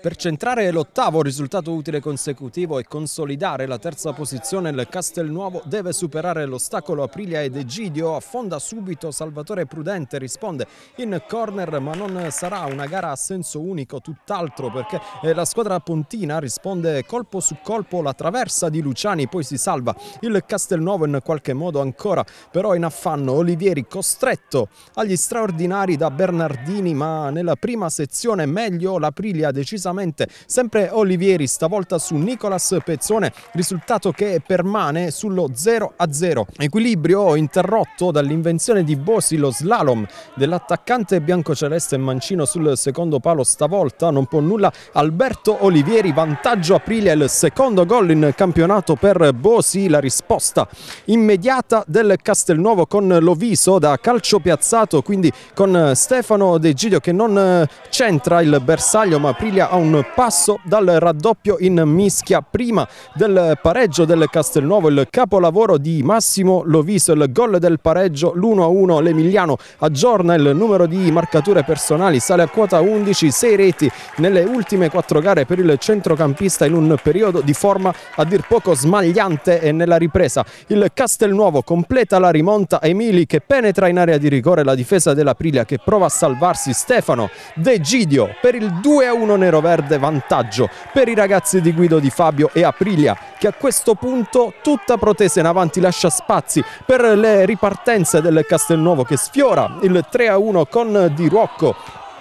Per centrare l'ottavo risultato utile consecutivo e consolidare la terza posizione, il Castelnuovo deve superare l'ostacolo Aprilia ed Egidio. Affonda subito Salvatore Prudente, risponde in corner, ma non sarà una gara a senso unico, tutt'altro, perché la squadra pontina risponde colpo su colpo, la traversa di Luciani, poi si salva il Castelnuovo in qualche modo ancora, però in affanno Olivieri costretto agli straordinari da Bernardini, ma nella prima sezione meglio l'Aprilia decisamente. Sempre Olivieri, stavolta su Nicolas Pezzone, risultato che permane sullo 0-0. Equilibrio interrotto dall'invenzione di Bosi, lo slalom dell'attaccante biancoceleste Mancino sul secondo palo, stavolta non può nulla Alberto Olivieri, vantaggio Aprilia, il secondo gol in campionato per Bosi, la risposta immediata del Castelnuovo con Loviso da calcio piazzato, quindi con Stefano De Gidio che non centra il bersaglio, ma Aprilia ha un passo dal raddoppio in mischia. Prima del pareggio del Castelnuovo il capolavoro di Massimo Loviso, il gol del pareggio, l'1-1. L'Emiliano aggiorna il numero di marcature personali, sale a quota 11, 6 reti nelle ultime 4 gare per il centrocampista in un periodo di forma a dir poco smagliante. E nella ripresa il Castelnuovo completa la rimonta, Emili che penetra in area di rigore, la difesa dell'Aprilia che prova a salvarsi, Stefano De Gidio per il 2-1 nero-verde, vantaggio per i ragazzi di Guido Di Fabio e Aprilia che a questo punto tutta protesa in avanti lascia spazi per le ripartenze del Castelnuovo che sfiora il 3-1 con Di Ruocco.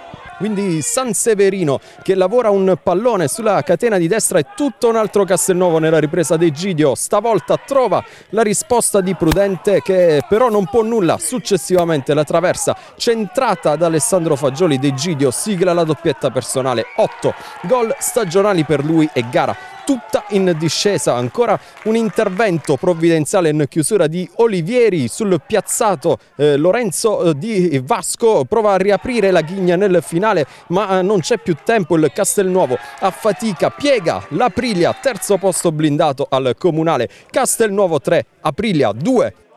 Quindi Sanseverino che lavora un pallone sulla catena di destra, e tutto un altro Castelnuovo nella ripresa di Egidio. Stavolta trova la risposta di Prudente che però non può nulla. Successivamente la traversa centrata da Alessandro Fagioli, De Egidio sigla la doppietta personale. 8 gol stagionali per lui e gara tutta in discesa. Ancora un intervento provvidenziale in chiusura di Olivieri sul piazzato. Lorenzo Di Vasco prova a riaprire la ghigna nel finale, ma non c'è più tempo. Il Castelnuovo a fatica piega l'Aprilia, terzo posto blindato al comunale. Castelnuovo 3, Aprilia 2.